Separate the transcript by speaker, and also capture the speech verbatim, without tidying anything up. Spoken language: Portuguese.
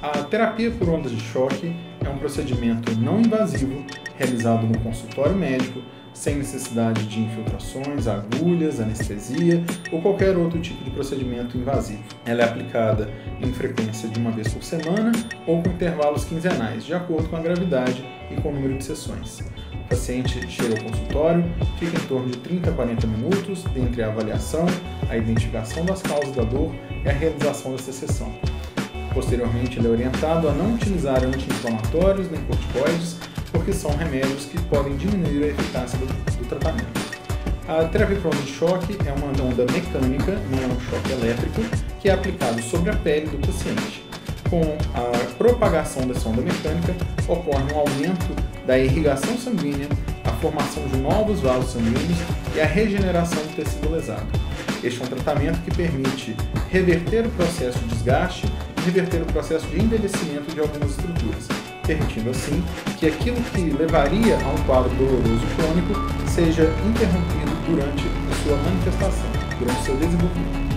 Speaker 1: A terapia por ondas de choque é um procedimento não invasivo realizado no consultório médico, sem necessidade de infiltrações, agulhas, anestesia ou qualquer outro tipo de procedimento invasivo. Ela é aplicada em frequência de uma vez por semana ou com intervalos quinzenais, de acordo com a gravidade e com o número de sessões. O paciente chega ao consultório, fica em torno de trinta a quarenta minutos entre a avaliação, a identificação das causas da dor e a realização dessa sessão. Posteriormente, ele é orientado a não utilizar anti-inflamatórios nem corticoides, porque são remédios que podem diminuir a eficácia do, do tratamento. A terapia por onda de choque é uma onda mecânica, não é um choque elétrico, que é aplicado sobre a pele do paciente. Com a propagação dessa onda mecânica, ocorre um aumento da irrigação sanguínea, a formação de novos vasos sanguíneos e a regeneração do tecido lesado. Este é um tratamento que permite reverter o processo de desgaste e reverter o processo de envelhecimento de algumas estruturas, permitindo assim que aquilo que levaria a um quadro doloroso crônico seja interrompido durante a sua manifestação, durante o seu desenvolvimento.